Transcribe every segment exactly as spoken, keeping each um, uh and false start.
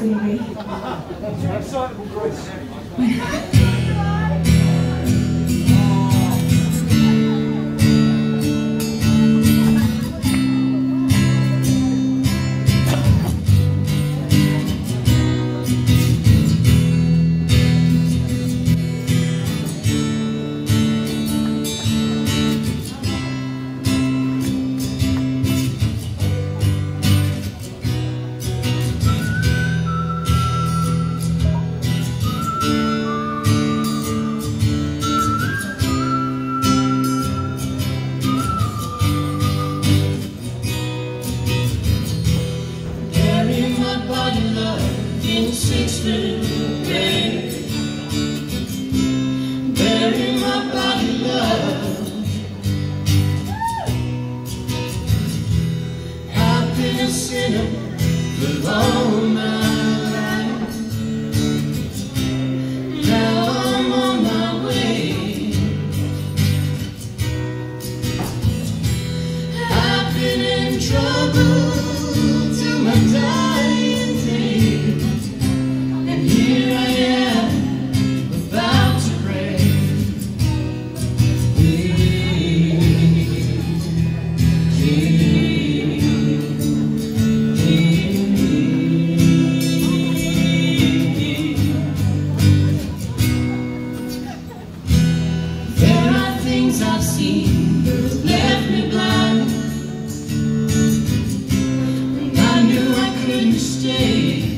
anyway. Sixth grade, bury my body, love. I've been a sinner for all my life. Now I'm on my way. I've been in trouble till my dying day. Here I am, about to break. There are things I've seen that left me blind, and I knew I couldn't stay.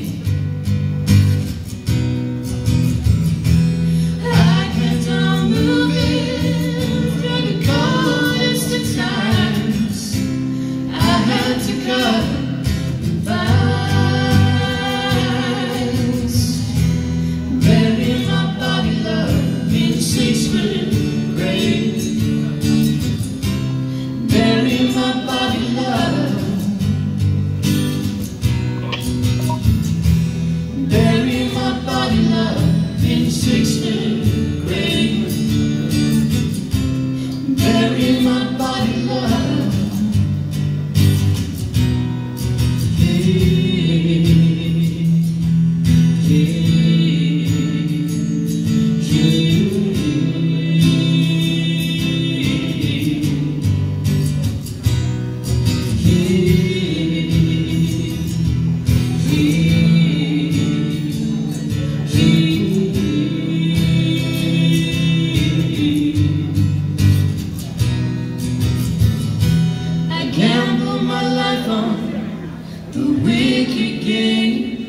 Gamble my life on the wicked game,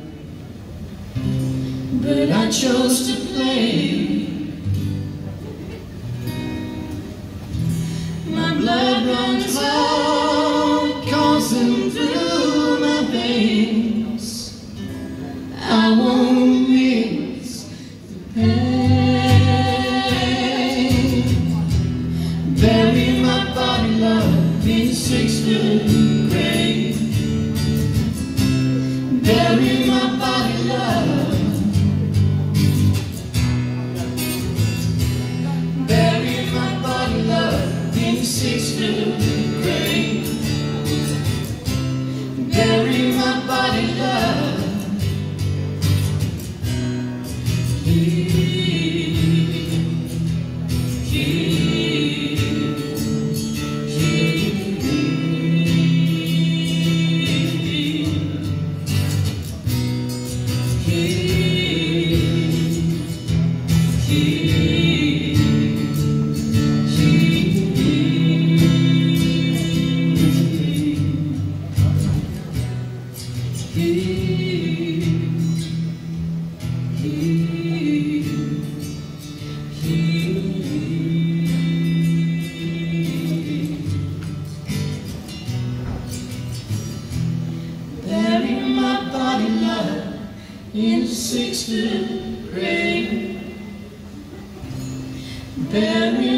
but I chose to play. My blood runs hot, coursing through my veins. I won't miss the pain. Bury my body, love, in sixth grade. Bury my body, love. Bury my body, love, in sixth grade. Bury my body, love. Bury my body, love, in sixth grade. Bury